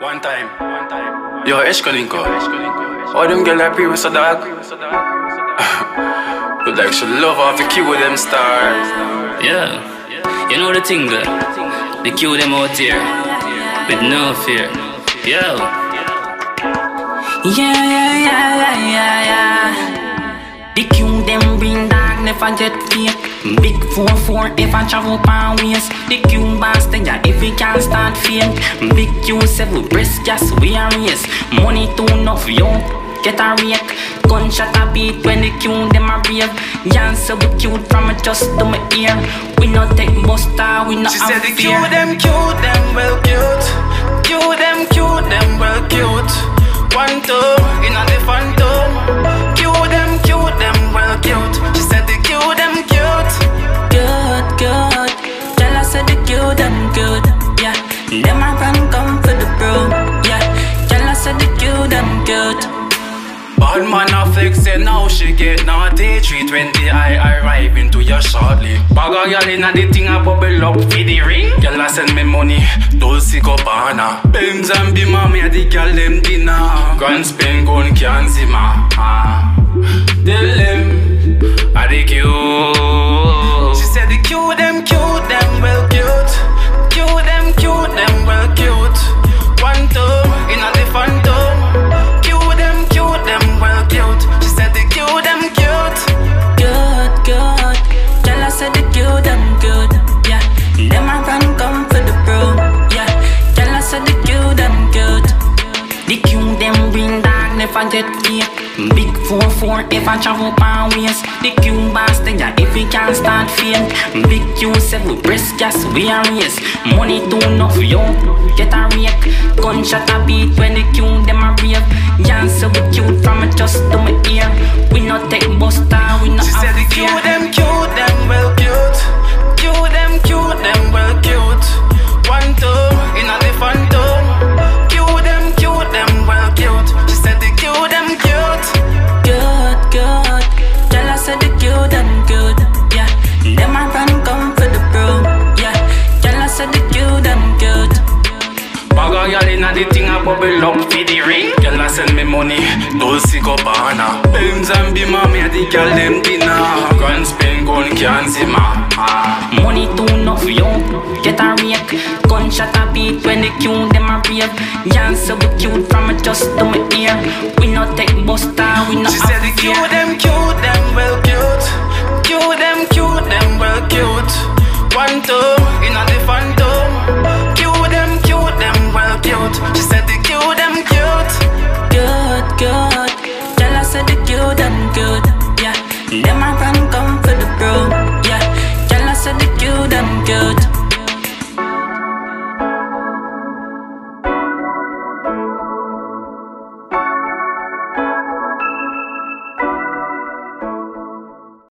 One time. Yo, Eshkoninko. All them girls like previous dog. Look like she love off the cue with them stars. Yeah, you know the thing there. The cue them out here with no fear. Yo. Yeah. The cue them bring dog, never get fake. Big 4-4 if I travel pan ways. The cue bastard, yeah, if we can't start fame. Big Q7 breast gas, we are race. Money too enough, yo, get a rake. Gunshot a beat when the cue them a rave. Yan so we cute from a just to my ear. We not take buster, we not She have said the fear. cute them well cute. Cute them well cute. 1, 2, in a the phantom. Cute them well cute. She said the cute them cute. Good. Tell us that the cute them good. Yeah, them a run come for the bro. Yeah, tell us that the cute them good. Bad man a flex say now she get naughty. 320 I arrive into your shortly. Bag a girl inna the thing a bubble up for the ring. Girl a send me money, Dolce Gabbana. Benz and Beamer me a the girl them dinner. Grand Spain gun can't see ma. Tell them a the cute. She said the cute them well cute. Cute them well cute. 1, 2 inna the phantom. Cute them well cute. She said the cute them cute. Good. Tell us that the cute them good. Yeah, them a run come for the bro. Yeah, tell us that the cute them good. The cute them bring dog, never get fake. Big 4-4 if I travel pan ways. The cute bastard, yeah, if we can't start fame. Big Q7 breast gas, we are race. Money too enough, yo, get a rake. Gunshot a beat when the cute them a rave. Yan so we cute from a just to my ear. We not take buster, we not She said have the fear. cute them well cute. Cute them well cute. 1, 2 inna the phantom. Cute them well cute. She said the cute them cute. Good. Tell us that the cute them good. Yeah, them a run come for the bro. Yeah, tell us that the cute them good. Bag a girl inna the thing a bubble up for the ring. Girl a send me money, Dolce Gabbana. Benz and Beamer me a the girl them dinner. Grand Spain gun can't see ma. Money too enough, yo, get a rake. Gunshot a beat when the cute them a rave. Yan so we cute from a just to my ear. We not take buster, we not She have said the fear. cute them well cute. Cute them well cute. 1, 2 inna the phantom. Cute them well cute. She said the cute them cute. Good. Tell us that the cute them good. Yeah, them a run come for the bro. Yeah, tell us that the cute them good.